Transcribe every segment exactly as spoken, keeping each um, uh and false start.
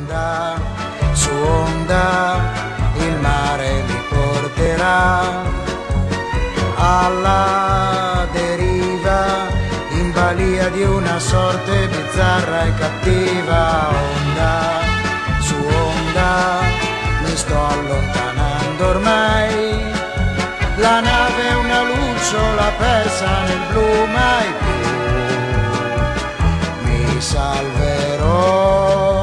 Onda su onda il mare li porterà alla deriva, in balia di una sorte bizzarra e cattiva. Onda su onda mi sto allontanando ormai, la nave è una lucciola persa nel blu, mai più mi salverò.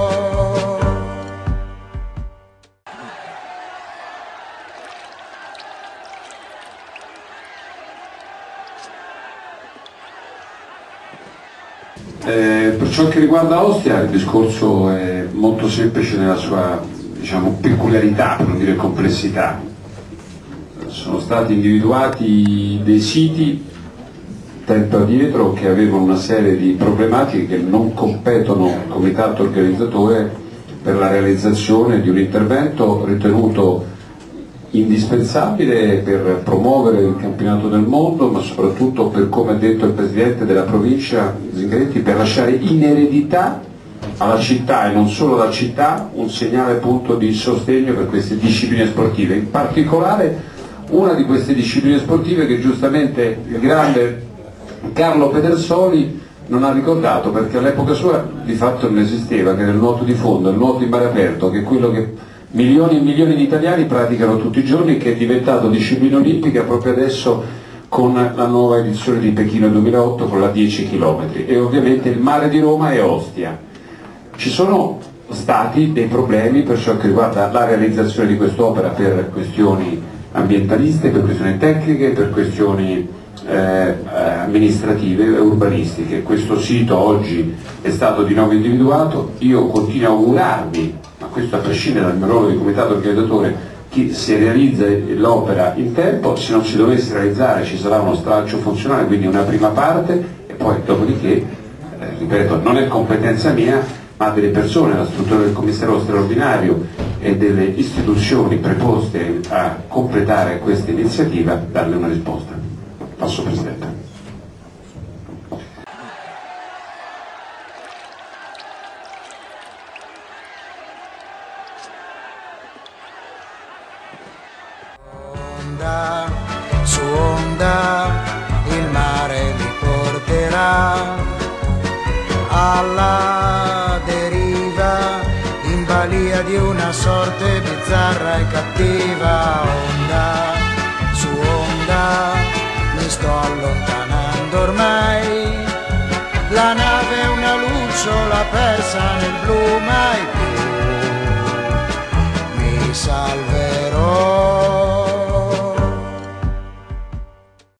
Eh, per ciò che riguarda Ostia il discorso è molto semplice nella sua, diciamo, peculiarità, per non dire complessità. Sono stati individuati dei siti tempo addietro che avevano una serie di problematiche che non competono al comitato organizzatore per la realizzazione di un intervento ritenuto indispensabile per promuovere il campionato del mondo, ma soprattutto per, come ha detto il presidente della provincia Zingaretti, per lasciare in eredità alla città e non solo alla città un segnale appunto di sostegno per queste discipline sportive, in particolare una di queste discipline sportive che giustamente il grande Carlo Pedersoli non ha ricordato, perché all'epoca sua di fatto non esisteva, che era il nuoto di fondo, il nuoto in mare aperto, che è quello che milioni e milioni di italiani praticano tutti i giorni, che è diventato disciplina olimpica proprio adesso con la nuova edizione di Pechino duemilaotto con la dieci chilometri, e ovviamente il mare di Roma è Ostia. Ci sono stati dei problemi per ciò che riguarda la realizzazione di quest'opera per questioni ambientaliste, per questioni tecniche, per questioni eh, amministrative e urbanistiche. Questo sito oggi è stato di nuovo individuato, io continuo a augurarmi, ma questo a prescindere dal mio ruolo di comitato organizzatore, che si realizza l'opera in tempo. Se non si dovesse realizzare ci sarà uno stralcio funzionale, quindi una prima parte, e poi dopodiché, eh, ripeto, non è competenza mia, ma delle persone, la struttura del commissario straordinario e delle istituzioni preposte a completare questa iniziativa, darle una risposta. Passo Presidente. Onda su onda il mare li porterà alla deriva, in balia di una sorte bizzarra e cattiva. Onda su onda mi sto allontanando ormai, la nave è una lucciola persa nel blu, mai più mi salverà.